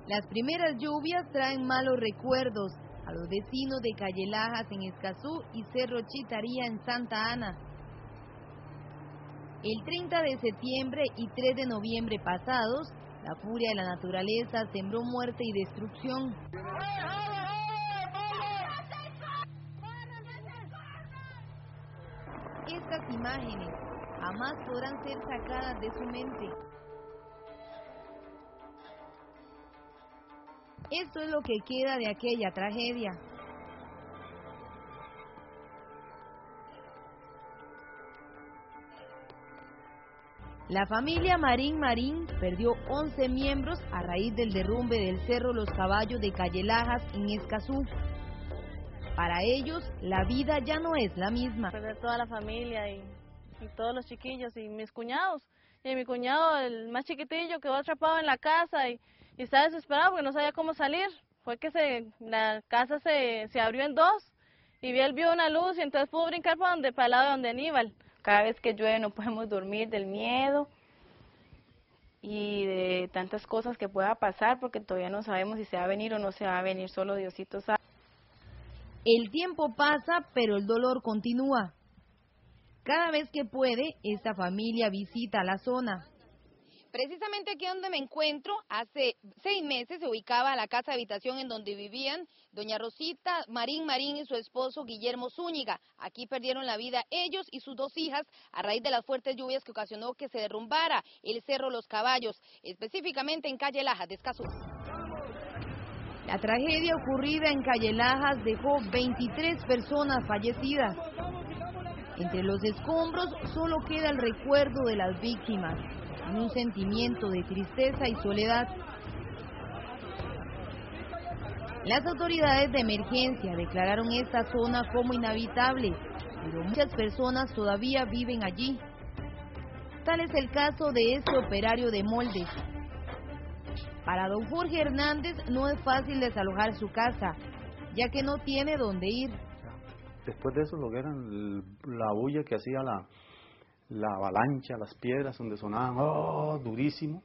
Las primeras lluvias traen malos recuerdos a los vecinos de Calle Lajas en Escazú y Cerro Chitaría en Santa Ana. El 30 de septiembre y 3 de noviembre pasados, la furia de la naturaleza sembró muerte y destrucción. Estas imágenes jamás podrán ser sacadas de su mente. Esto es lo que queda de aquella tragedia. La familia Marín perdió 11 miembros a raíz del derrumbe del Cerro Los Caballos de Calle Lajas en Escazú. Para ellos, la vida ya no es la misma. Perder toda la familia y todos los chiquillos y mis cuñados. Y mi cuñado, el más chiquitillo, quedó atrapado en la casa y estaba desesperado porque no sabía cómo salir. Fue que la casa se abrió en dos y él vio una luz y entonces pudo brincar para el lado de donde Aníbal. Cada vez que llueve no podemos dormir del miedo y de tantas cosas que pueda pasar porque todavía no sabemos si se va a venir o no se va a venir, solo Diosito sabe. El tiempo pasa, pero el dolor continúa. Cada vez que puede, esta familia visita la zona. Precisamente aquí donde me encuentro, hace 6 meses se ubicaba la casa habitación en donde vivían doña Rosita Marín y su esposo Guillermo Zúñiga. Aquí perdieron la vida ellos y sus 2 hijas a raíz de las fuertes lluvias que ocasionó que se derrumbara el Cerro Los Caballos, específicamente en Calle Lajas de Escazú. La tragedia ocurrida en Calle Lajas dejó 23 personas fallecidas. Entre los escombros solo queda el recuerdo de las víctimas, en un sentimiento de tristeza y soledad. Las autoridades de emergencia declararon esta zona como inhabitable, pero muchas personas todavía viven allí. Tal es el caso de este operario de moldes. Para don Jorge Hernández no es fácil desalojar su casa, ya que no tiene dónde ir. Después de eso, lo que era la bulla que hacía la avalancha, las piedras donde sonaban durísimo.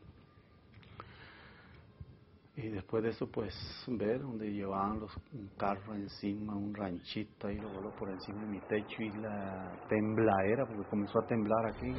Y después de eso, pues, ver donde llevaban un carro encima, un ranchito, y lo voló por encima de mi techo y la tembladera, porque comenzó a temblar aquí.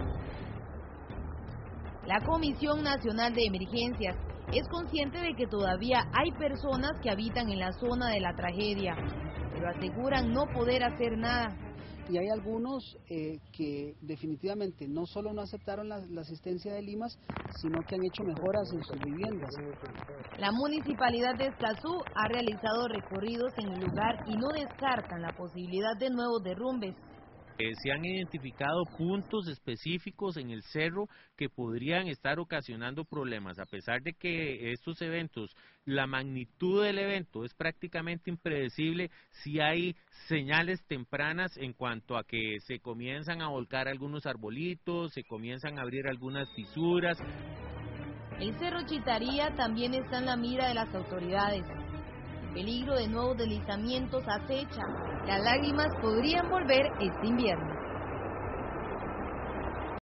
La Comisión Nacional de Emergencias es consciente de que todavía hay personas que habitan en la zona de la tragedia, pero aseguran no poder hacer nada. Y hay algunos que definitivamente no solo no aceptaron la asistencia de Limas, sino que han hecho mejoras en sus viviendas. La Municipalidad de Escazú ha realizado recorridos en el lugar y no descartan la posibilidad de nuevos derrumbes. Se han identificado puntos específicos en el cerro que podrían estar ocasionando problemas, a pesar de que estos eventos, la magnitud del evento es prácticamente impredecible. Si hay señales tempranas en cuanto a que se comienzan a volcar algunos arbolitos, se comienzan a abrir algunas fisuras. El Cerro Chitaría también está en la mira de las autoridades. El peligro de nuevos deslizamientos acecha. Las lágrimas podrían volver este invierno.